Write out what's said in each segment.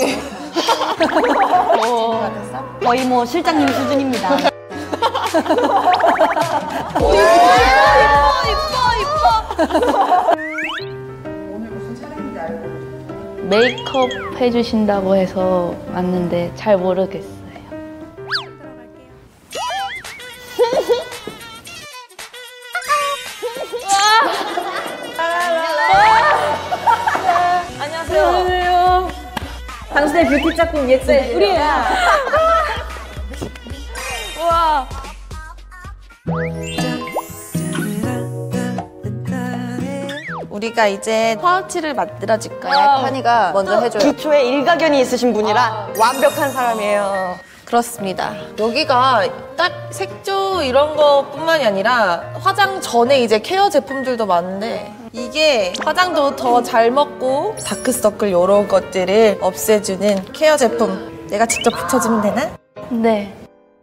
엉망해. 거의 뭐 실장님 수준입니다. 이뻐. 오늘 무슨 촬영인지 알고 계세요? 메이크업 해주신다고 해서 왔는데 잘 모르겠어요. 안녕하세요. 당신의 뷰티 짝꿍 예스 우리야. 우와. 우리가 이제 파우치를 만들어줄까요? 카니가 먼저 해줘요. 기초에 일가견이 있으신 분이라 완벽한 사람이에요. 그렇습니다. 여기가 딱 색조 이런 것뿐만이 아니라 화장 전에 이제 케어 제품들도 많은데 이게 화장도 더 잘 먹고 다크서클 이런 것들을 없애주는 케어 제품. 내가 직접 붙여주면 되나? 네.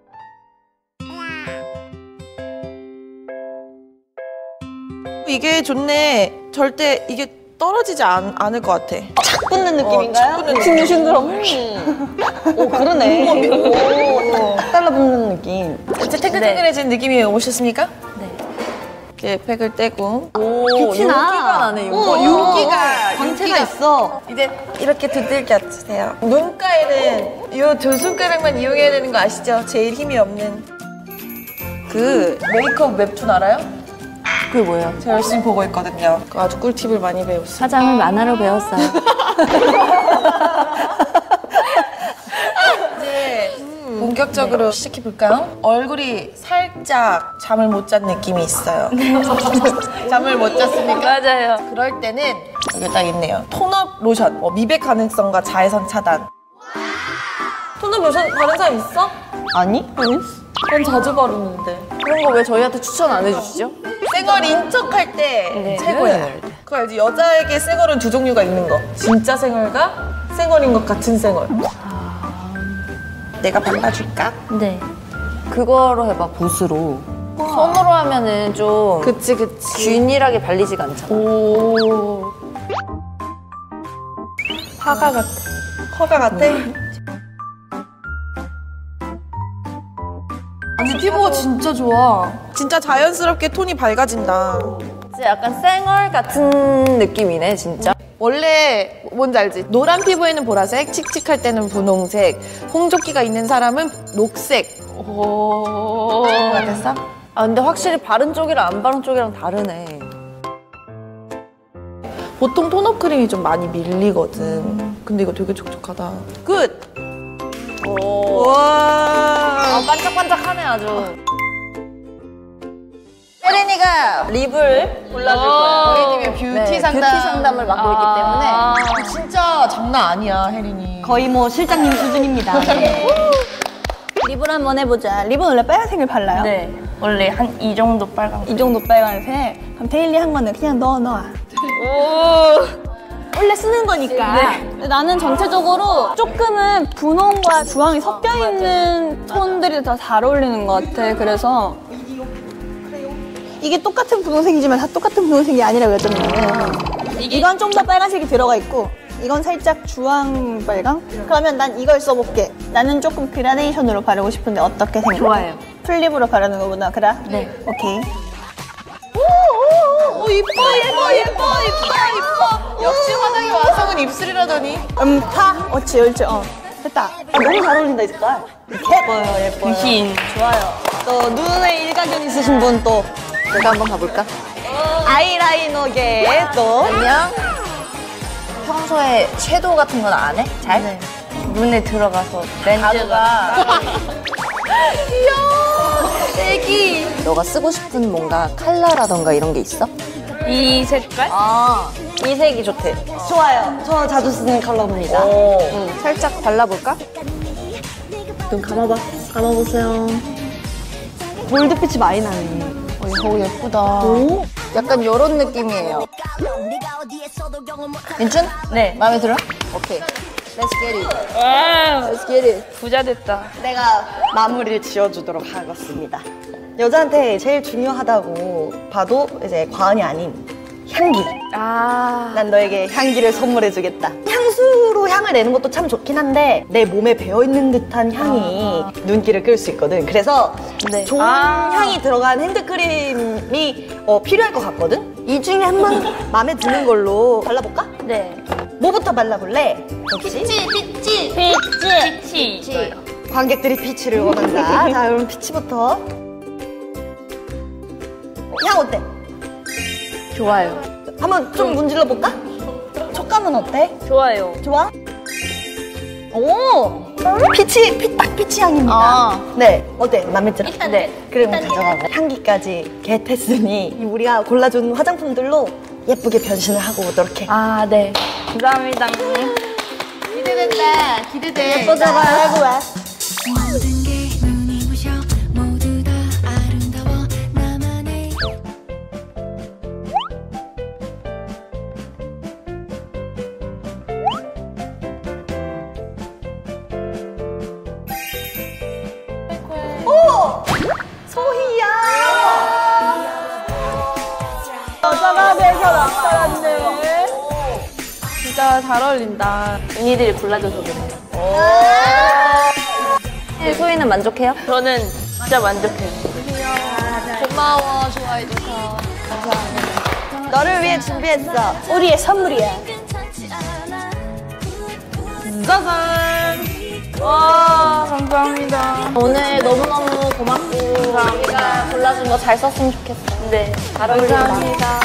이게 좋네. 절대 이게 떨어지지 않을 것 같아. 착 붙는 느낌인가요? 착 붙는 싱글싱글하고. 오 그러네. 오, 딱 달라붙는 느낌. 이제 태글태글해진 느낌이 오셨습니까? 네. 이렇게 팩을 떼고. 오, 빛이 나. 윤기가 나네. 윤기가. 광채가 있어. 이제 이렇게 두들겨 주세요. 눈가에는 이 두 손가락만 이용해야 되는 거 아시죠? 제일 힘이 없는 그 메이크업 웹툰 알아요? 그게 뭐예요? 제가 열심히 보고 있거든요. 그 아주 꿀팁을 많이 배웠어요. 화장을 만화로 배웠어요. 이제 본격적으로 시작해볼까요? 얼굴이 살짝 잠을 못 잔 느낌이 있어요. 잠을 못 잤습니까? 맞아요. 그럴 때는 여기 딱 있네요. 톤업 로션, 미백 가능성과 자외선 차단. 톤업 로션 바른 사람 있어? 아니? 전 자주 바르는데. 그런 거 왜 저희한테 추천 안 해주시죠? 쌩얼 인척할 때 네. 최고야. 그거 알지? 여자에게 쌩얼은 두 종류가 있는 거. 진짜 쌩얼과 쌩얼인 것 같은 쌩얼. 내가 발라줄까? 네. 그거로 해봐, 붓으로. 손으로 하면은 좀 그치. 균일하게 발리지가 않잖아. 오. 화가 같아. 허가 같아? 아니 피부가 진짜 좋아. 진짜 자연스럽게 톤이 밝아진다. 진짜 약간 쌩얼 같은 느낌이네, 진짜. 원래 뭔지 알지? 노란 피부에는 보라색, 칙칙할 때는 분홍색, 홍조끼가 있는 사람은 녹색. 오. 뭐가 됐어? 아, 근데 확실히 바른 쪽이랑 안 바른 쪽이랑 다르네. 보통 톤업 크림이 좀 많이 밀리거든. 근데 이거 되게 촉촉하다. 굿! 오. 와. 아, 반짝반짝하네, 아주. 혜린이가 립을 골라줄 거예요. 혜린님의 뷰티 상담. 뷰티 상담을 맡고 있기 때문에. 진짜 장난 아니야, 혜린이. 거의 뭐 실장님 수준입니다. 립을 한번 해보자. 립은 원래 빨간색을 발라요? 네. 원래 한 이 정도 빨간. 이 정도 빨간색. 그럼 데일리 한 거는 그냥 넣어. 오. 원래 쓰는 거니까. 근데 나는 전체적으로 조금은 분홍과 주황이 섞여 있는 톤들이 더 잘 어울리는 것 같아. 그래서 이게 똑같은 분홍색이지만 다 똑같은 분홍색이 아니라고 여쭤보면 이건 좀 더 빨간색이 들어가 있고 이건 살짝 주황 빨강? 그러면 난 이걸 써볼게. 나는 조금 그라데이션으로 바르고 싶은데 어떻게 생각해? 좋아요. 풀립으로 바르는 거구나. 그래? 네. 오케이. 오, 이뻐. 역시 화장의 완성은 입술이라더니. 옳지. 됐다. 너무 잘 어울린다 이 색깔. 예뻐요. 귀신. 좋아요. 또 눈에 일가견 있으신 분 또 내가 한번 가볼까? 아이라이너계 또 안녕. 평소에 섀도우 같은 건 안 해? 잘? 네. 눈에 들어가서 렌즈가. 귀여워. 애기. 너가 쓰고 싶은 뭔가 컬러라던가 이런 게 있어? 이 색깔? 아, 이 색이 좋대. 좋아요. 저 자주 쓰는 컬러입니다. 살짝 발라볼까? 눈 감아보세요. 골드빛이 많이 나네. 오, 예쁘다. 약간 이런 느낌이에요. 민준? 네. 마음에 들어? 오케이. Let's get it. 와, Let's get it. 부자 됐다. 내가 마무리를 지어주도록 하겠습니다. 여자한테 제일 중요하다고 봐도 이제 과언이 아닌 향기. 아. 난 너에게 향기를 선물해주겠다. 향수 스스로 향을 내는 것도 참 좋긴 한데 내 몸에 배어있는 듯한 향이 눈길을 끌 수 있거든. 그래서 좋은 향이 들어간 핸드크림이 필요할 것 같거든? 이 중에 한 번 마음에 드는 걸로 발라볼까? 네. 뭐부터 발라볼래? 역시 피치. 관객들이 피치를 원한다. 자, 그럼 피치부터. 향 어때? 좋아요. 한번 좀 문질러 볼까? 촉감은 어때? 좋아요. 좋아? 오! 딱 피치 향입니다. 네. 어때? 마음에 들어? 네. 그럼 가져가고. 향기까지 겟했으니 우리가 골라준 화장품들로 예쁘게 변신을 하고 오도록 해. 아, 네. 감사합니다. 기대돼. 예뻐져라. 아이고, 왜? 모든 게 눈이 부셔 모두 다 아름다워 나만의 오! 소희야! 여자가 돼서 나타났네. 진짜 잘 어울린다. 언니들이 골라줘서 그래요. 네, 소희는 만족해요? 저는 진짜 만족해요. 고마워, 좋아해줘서. 너를 위해 준비했어. 우리의 선물이야. 괜찮지 않아 짜잔! 와, 감사합니다. 오늘 너무너무 고맙고 우리가 골라준 거 잘 썼으면 좋겠어. 네, 잘 어울린다. 감사합니다.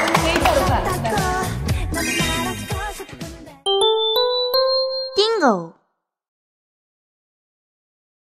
나는 알아가서 띵고.